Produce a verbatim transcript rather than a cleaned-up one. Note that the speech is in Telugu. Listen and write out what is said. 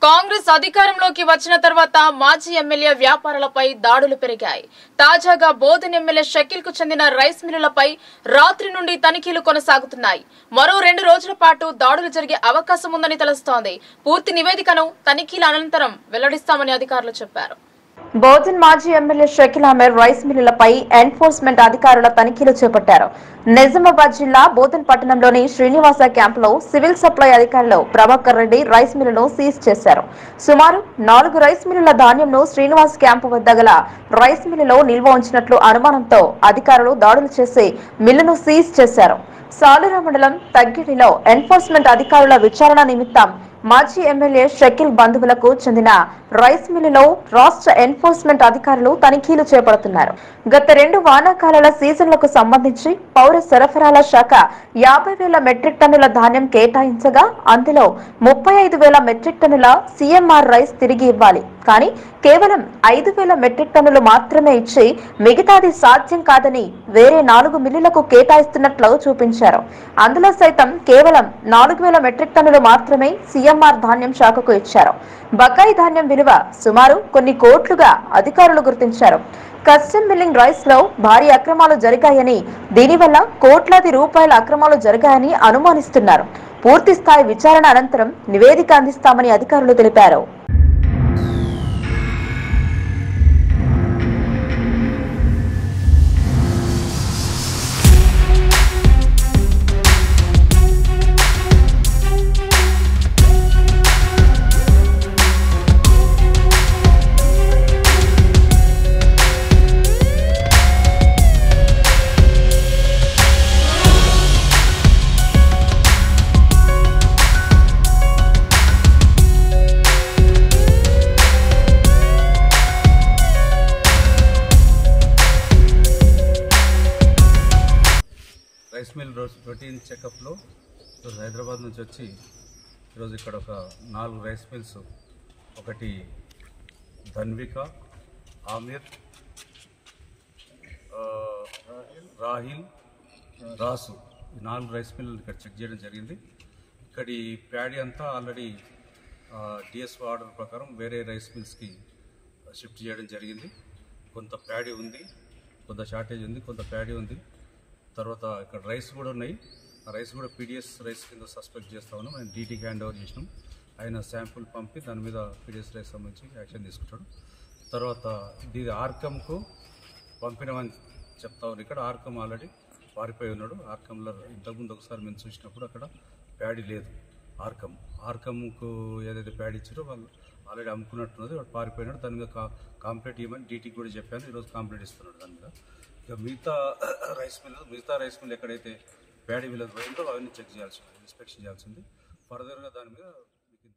కాంగ్రెస్ అధికారంలోకి వచ్చిన తర్వాత మాజీ ఎమ్మెల్యే వ్యాపారులపై దాడులు పెరిగాయి. తాజాగా బోధన్ ఎమ్మెల్యే షకీల్ కు చెందిన రైస్ మిల్లులపై రాత్రి నుండి తనిఖీలు కొనసాగుతున్నాయి. మరో రెండు రోజుల పాటు దాడులు జరిగే అవకాశం ఉందని తెలుస్తోంది. పూర్తి నివేదికను తనిఖీల అనంతరం వెల్లడిస్తామని అధికారులు చెప్పారు. బోధన్ మాజీ ఎమ్మెల్యే షకీల్ అహ్మద్ రైస్ మిల్లులపై ఎన్ఫోర్స్మెంట్ అధికారుల తనిఖీలు చేపట్టారు. నిజామాబాద్ జిల్లా బోధన్ పట్టణంలోని శ్రీనివాస క్యాంపులో సివిల్ సప్లై అధికారులు ప్రభాకర్ రెడ్డి రైస్ మిల్లును సీజ్ చేశారు. సుమారు నాలుగు రైస్ మిల్లుల ధాన్యంను శ్రీనివాస్ క్యాంపు వద్ద గల రైస్ మిల్లులో నిల్వ ఉంచినట్లు అనుమానంతో అధికారులు దాడులు చేసి మిల్లును సీజ్ చేశారు. సాలూరు మండలం తగ్గిడిలో ఎన్ఫోర్స్మెంట్ అధికారుల విచారణ నిమిత్తం మాజీ ఎమ్మెల్యే షకీల్ బంధువులకు చెందిన రైస్ మిల్లులో రాష్ట్ర ఎన్ఫోర్స్మెంట్ అధికారులు తనిఖీలు చేపడుతున్నారు. గత రెండు వానాకాలాల సీజన్లకు సంబంధించి పౌర సరఫరాల శాఖ యాభై వేల మెట్రిక్ టన్నుల ధాన్యం కేటాయించగా అందులో ముప్పై ఐదు వేల మెట్రిక్ టన్నుల సీఎంఆర్ రైస్ తిరిగి ఇవ్వాలి. కానీ కేవలం ఐదు వేల మెట్రిక్ టన్నులు మాత్రమే ఇచ్చి మిగతాది సాధ్యం కాదని వేరే నాలుగు మిల్లులకు కేటాయిస్తున్నట్లు చూపించారు. అందులో సైతం కేవలం నాలుగు వేల మెట్రిక్ టన్నులు మాత్రమే సీఎంఆర్ ధాన్యం శాఖకు ఇచ్చారు. బకాయి ధాన్యం విలువ సుమారు కొన్ని కోట్లుగా అధికారులు గుర్తించారు. కస్టమ్ మిల్లింగ్ రైస్ లో భారీ అక్రమాలు జరిగాయని, దీనివల్ల కోట్లాది రూపాయల అక్రమాలు జరిగాయని అనుమానిస్తున్నారు. పూర్తి స్థాయి విచారణ అనంతరం నివేదిక అందిస్తామని అధికారులు తెలిపారు. రైస్ మిల్ రొటీన్ చెకప్లో ఈరోజు హైదరాబాద్ నుంచి వచ్చి ఈరోజు ఇక్కడ ఒక నాలుగు రైస్ మిల్స్, ఒకటి ధన్విక, ఆమిర్, రాహిల్, రాసు, ఈ నాలుగు రైస్ మిల్ ఇక్కడ చెక్ చేయడం జరిగింది. ఇక్కడ ఈ ప్యాడీ అంతా ఆల్రెడీ డిఎస్ఓ ఆర్డర్ ప్రకారం వేరే రైస్ మిల్స్కి షిఫ్ట్ చేయడం జరిగింది. కొంత ప్యాడీ ఉంది, కొంత షార్టేజ్ ఉంది, కొంత ప్యాడీ ఉంది. తర్వాత ఇక్కడ రైస్ కూడా ఉన్నాయి. ఆ రైస్ కూడా పీడిఎస్ రైస్ కింద సస్పెక్ట్ చేస్తా ఉన్నాం. ఆయన డీటీకి హ్యాండ్ ఓవర్ చేసినాం. ఆయన శాంపుల్ పంపి దాని మీద పీడిఎస్ రైస్ సంబంధించి యాక్షన్ తీసుకుంటాడు. తర్వాత దీని ఆర్కమ్కు పంపినామని చెప్తా ఉన్నారు. ఇక్కడ ఆర్కమ్ ఆల్రెడీ పారిపోయి ఉన్నాడు. ఆర్కంలో ఇంతకుముందు ఒకసారి మేము చూసినప్పుడు అక్కడ ప్యాడీ లేదు. ఆర్కమ్ ఆర్కమ్కు ఏదైతే ప్యాడీ ఇచ్చారో వాళ్ళు ఆల్రెడీ అమ్ముకున్నట్టున్నది. వాడు పారిపోయినాడు. దాని మీద కా కాంప్లీట్ ఇవ్వమని డీటీకి కూడా చెప్పాను. ఈరోజు కాంప్లీట్ ఇస్తున్నాడు దాని మీద. ఇక మిగతా రైస్ మిల్ మిగతా రైస్ మిల్ ఎక్కడైతే ప్యాడీ మిల్ పోయిందో అవన్నీ చెక్ చేయాల్సి ఉంది, ఇన్స్పెక్షన్ చేయాల్సింది. ఫర్దర్గా దాని మీద